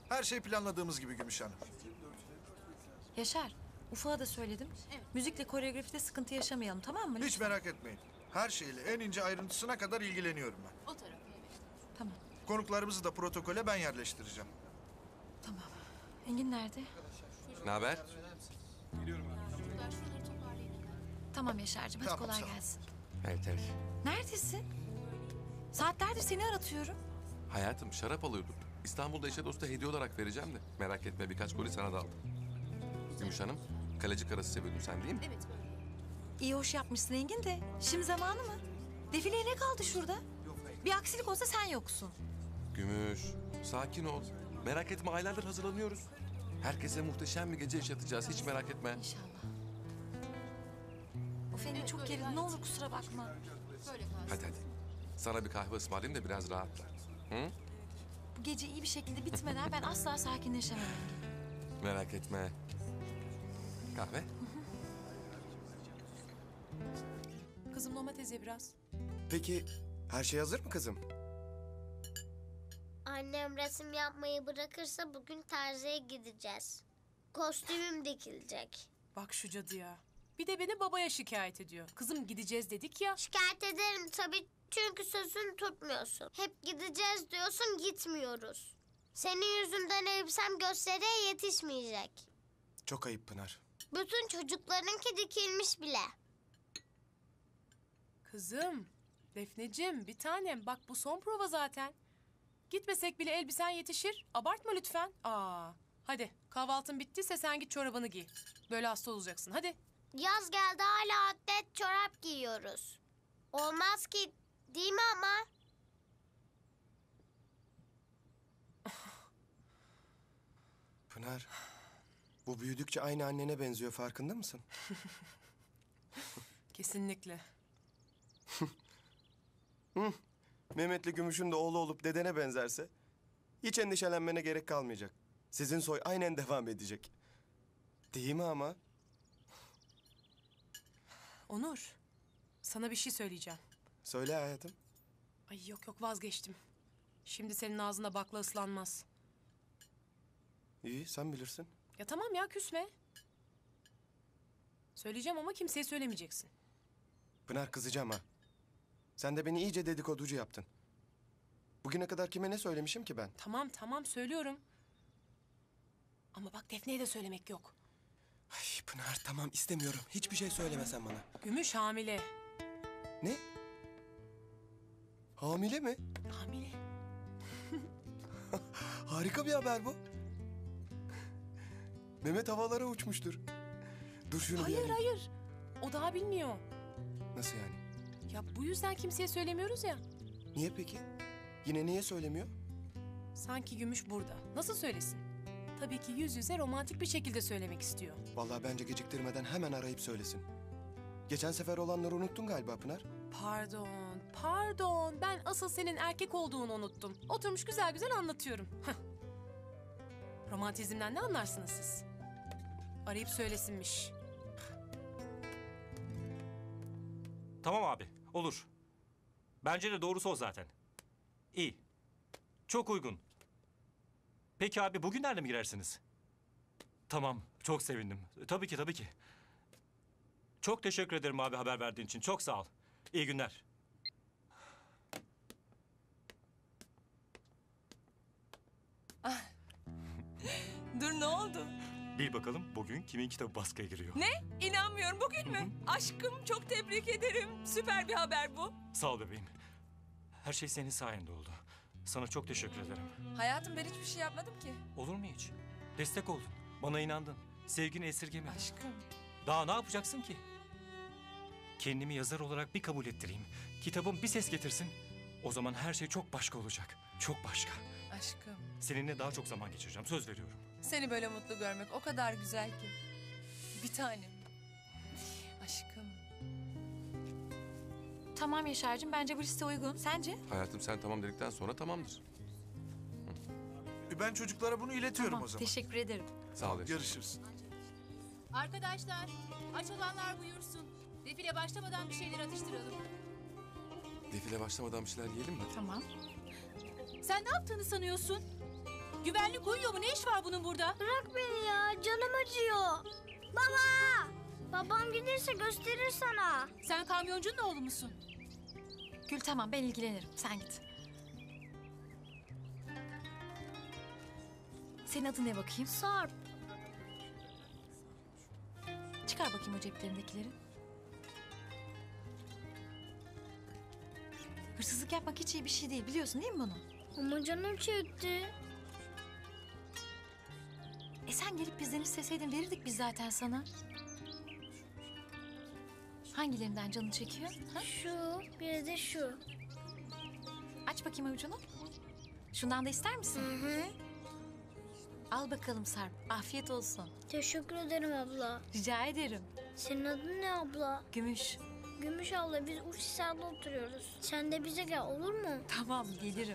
Her şey planladığımız gibi Gümüş Hanım. Yaşar, Ufuk'a da söyledim. Evet. Müzikle koreografide sıkıntı yaşamayalım, tamam mı? Hiç Lütfen. merak etmeyin. Her şeyle en ince ayrıntısına kadar ilgileniyorum ben. O tarafı evet. Tamam. Konuklarımızı da protokole ben yerleştireceğim. Tamam. Engin nerede? Ne haber? Tamam Yaşar'cığım, hadi Tamam, kolay sağ ol. gelsin. Evet. Neredesin? Saatlerdir seni aratıyorum. Hayatım şarap alıyordum. İstanbul'da eşe dosta hediye olarak vereceğim de. Merak etme birkaç koli sana da aldım. Gümüş Hanım, kaleci karası seviyordun sen değil mi? Evet böyle. İyi hoş yapmışsın Engin de. Şimdi zamanı mı? Defileye ne kaldı şurada? Bir aksilik olsa sen yoksun. Gümüş, sakin ol. Merak etme aylardır hazırlanıyoruz. Herkese muhteşem bir gece yaşatacağız hiç merak etme. İnşallah. Of Engin çok gerildim. Ne olur kusura bakma. Böyle kalsın. Hadi. Sana bir kahve ısmarlayayım da biraz rahatla. Hı? Bu gece iyi bir şekilde bitmeden ben asla sakinleşemem Engin. Merak etme. Kahve? Kızım domates ye biraz. Peki her şey hazır mı kızım? Annem resim yapmayı bırakırsa bugün terziye gideceğiz. Kostümüm dikilecek. Bak şu cadıya. Bir de beni babaya şikayet ediyor. Kızım gideceğiz dedik ya. Şikayet ederim tabii çünkü sözünü tutmuyorsun. Hep gideceğiz diyorsun, gitmiyoruz. Senin yüzünden elbisem gösteriye yetişmeyecek. Çok ayıp Pınar. Bütün çocuklarınki dikilmiş bile. Kızım, Defneciğim bir tanem bak bu son prova zaten. Gitmesek bile elbisen yetişir. Abartma lütfen. Hadi kahvaltın bittiyse sen git çorabını giy. Böyle hasta olacaksın hadi. Yaz geldi hala atlet çorap giyiyoruz. Olmaz ki değil mi ama? Pınar, bu büyüdükçe aynı annene benziyor farkında mısın? Kesinlikle. Mehmet'le Gümüş'ün de oğlu olup dedene benzerse hiç endişelenmene gerek kalmayacak. Sizin soy aynen devam edecek. Değil mi ama? Onur, sana bir şey söyleyeceğim. Söyle hayatım. Ay yok vazgeçtim. Şimdi senin ağzına bakla ıslanmaz. İyi sen bilirsin. Ya tamam ya küsme. Söyleyeceğim ama kimseye söylemeyeceksin. Pınar kızacağım ha. Sen de beni iyice dedikoducu yaptın. Bugüne kadar kime ne söylemişim ki ben? Tamam söylüyorum. Ama bak Defne'ye de söylemek yok. Ay Pınar tamam istemiyorum. Hiçbir şey söyleme sen bana. Gümüş hamile. Ne? Hamile mi? Hamile. Harika bir haber bu. Mehmet havalara uçmuştur. Dur şunu bir arayayım. Hayır. O daha bilmiyor. Nasıl yani? Ya bu yüzden kimseye söylemiyoruz ya. Niye peki? Yine niye söylemiyor? Sanki Gümüş burada. Nasıl söylesin? Tabii ki yüz yüze romantik bir şekilde söylemek istiyor. Vallahi bence geciktirmeden hemen arayıp söylesin. Geçen sefer olanları unuttun galiba Pınar. Pardon. Ben asıl senin erkek olduğunu unuttum. Oturmuş güzel güzel anlatıyorum. Romantizmden ne anlarsınız siz? Arayıp söylesinmiş. Tamam abi, olur. Bence de doğrusu o zaten. İyi. Çok uygun. Peki abi bugünlerde mi girersiniz? Tamam, çok sevindim. Tabii ki. Çok teşekkür ederim abi haber verdiğin için. Çok sağ ol. İyi günler. Dur ne oldu? Bil bakalım bugün kimin kitabı baskıya giriyor? Ne? İnanmıyorum bugün mü? Aşkım çok tebrik ederim. Süper bir haber bu. Sağ ol bebeğim. Her şey senin sayende oldu. Sana çok teşekkür ederim. Hayatım ben hiçbir şey yapmadım ki. Olur mu hiç? Destek oldun. Bana inandın. Sevgini esirgemedin. Aşkım. Daha ne yapacaksın ki? Kendimi yazar olarak bir kabul ettireyim. Kitabım bir ses getirsin. O zaman her şey çok başka olacak. Çok başka. Aşkım. Seninle daha çok zaman geçireceğim. Söz veriyorum. Seni böyle mutlu görmek o kadar güzel ki. Bir tanem. Aşkım. Tamam Yaşar'cığım, bence bu liste uygun. Sence? Hayatım sen tamam dedikten sonra tamamdır. Ben çocuklara bunu iletiyorum Tamam, o zaman. teşekkür ederim. Sağ ol. Görüşürüz. Arkadaşlar, aç olanlar buyursun. Defile başlamadan bir şeyler atıştıralım. Defile başlamadan bir şeyler yiyelim mi? Tamam. Sen ne yaptığını sanıyorsun? Güvenlik uyuyor mu? Ne iş var bunun burada? Bırak beni ya, canım acıyor. Baba! Babam gelirse gösterir sana. Sen kamyoncunun oğlu musun? Gül tamam ben ilgilenirim. Sen git. Senin adın ne bakayım? Sarp. Çıkar bakayım o ceplerindekileri. Hırsızlık yapmak hiç iyi bir şey değil. Biliyorsun değil mi bunu? Ama canım çekti. Sen gelip bizden isteseydin verirdik biz zaten sana. Hangilerinden canın çekiyor? Ha? Şu, bir de şu. Aç bakayım avucunu. Şundan da ister misin? Hı hı. Al bakalım Sarp. Afiyet olsun. Teşekkür ederim abla. Rica ederim. Senin adın ne abla? Gümüş. Gümüş abla, biz Ufhisar'da oturuyoruz. Sen de bize gel, olur mu? Tamam gelirim.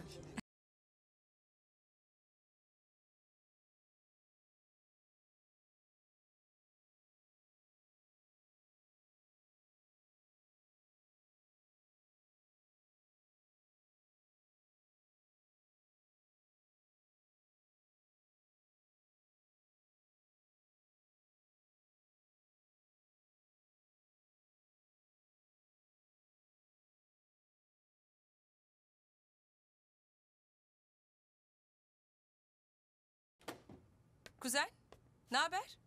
Kuzen, ne haber?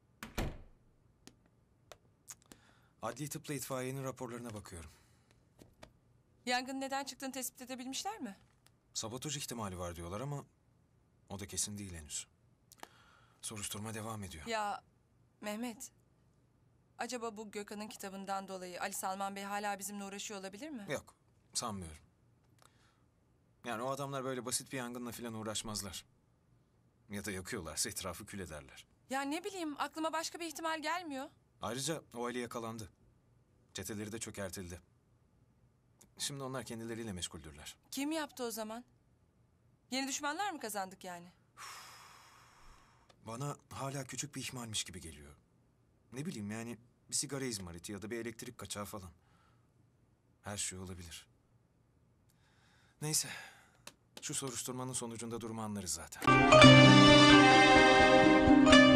Adli tıpla itfaiyenin raporlarına bakıyorum. Yangının neden çıktığını tespit edebilmişler mi? Sabotaj ihtimali var diyorlar ama o da kesin değil henüz. Soruşturma devam ediyor. Ya Mehmet, acaba bu Gökhan'ın kitabından dolayı Ali Salman Bey hala bizimle uğraşıyor olabilir mi? Yok, sanmıyorum. Yani o adamlar böyle basit bir yangınla falan uğraşmazlar. Ya da yakıyorlarsa etrafı kül ederler. Ya ne bileyim, aklıma başka bir ihtimal gelmiyor. Ayrıca o Ali yakalandı. Çeteleri de çökertildi. Şimdi onlar kendileriyle meşguldürler. Kim yaptı o zaman? Yeni düşmanlar mı kazandık yani? Bana hala küçük bir ihmalmiş gibi geliyor. Ne bileyim yani bir sigara izmariti ya da bir elektrik kaçağı falan. Her şey olabilir. Neyse, şu soruşturmanın sonucunda durumu anlarız zaten.